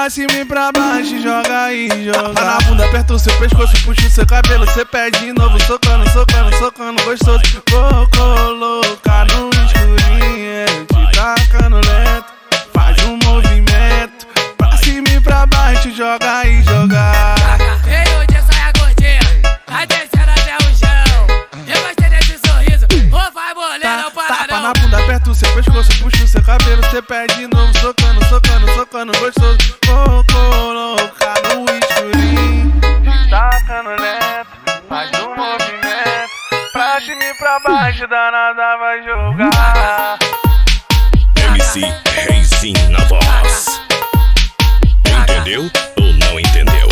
pra cima e pra baixo, joga aí, joga. Tapa na bunda, aperta o seu pescoço, puxa o seu cabelo, cê pede de novo, socando, socando, socando, gostoso. Vou colocar no escurinho, te tacando lento, faz um movimento, pra cima e pra baixo, joga aí, joga. Veio de saia gordinha, vai descendo até o chão. Eu gostei desse sorriso, ou vai bolando ou paradão. Tapa na bunda, aperta o seu pescoço, puxa o seu cabelo, cê pede de novo, socando, socando, socando, gostoso. Vou colocar no escurinho, destacando lento, faz um movimento, pra cima e pra baixo, danada vai jogar. MC Reizinho na voz. Entendeu ou não entendeu?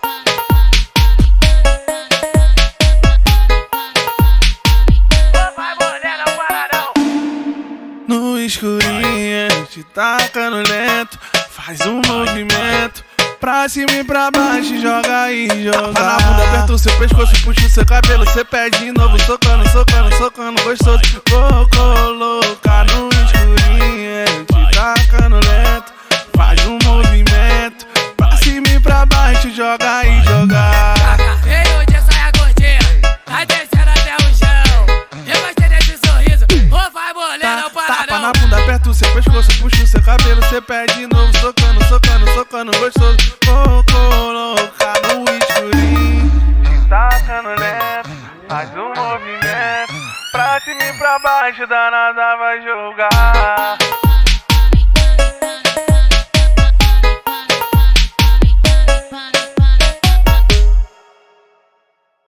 Ou vai bolando ou paradão. No escurinho, te tacando lento, faz um movimento, pra cima e pra baixo, joga aí, joga. Tapa na bunda, aperta o seu pescoço, puxa o seu cabelo, cê pede de novo, socando, socando, socando, gostoso. Vou colocar no escurinho, te tacando lento, faz um movimento, pra cima e pra baixo, joga aí, joga. Veio de saia gordinha, vai descendo até o chão. Eu gostei desse sorriso, ou vai bolando ou Tapa na paradão. bunda, aperta o seu pescoço, puxa o seu cabelo, cê pede de novo, socando, socando, socando, gostoso. Vou colocar no escurinho, destacando lento, faz um movimento, pra cima e pra baixo, danada vai jogar.